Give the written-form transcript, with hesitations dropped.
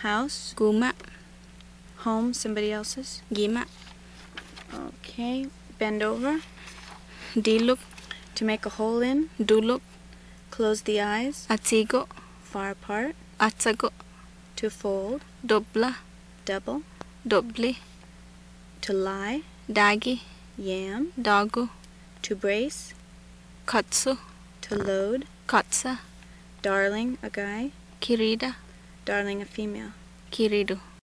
house. Guma. Home, somebody else's. Gima. Okay. Bend over. Diluk. To make a hole in. Duluk. Close the eyes. Atigo. Far apart. Atsago. To fold. Dobla. Double. Dobli. To lie. Dagi. Yam. Dagu. To brace. Katsu. To load. Katsa. Darling, a guy. Kirida. Darling, a female. Kiridu.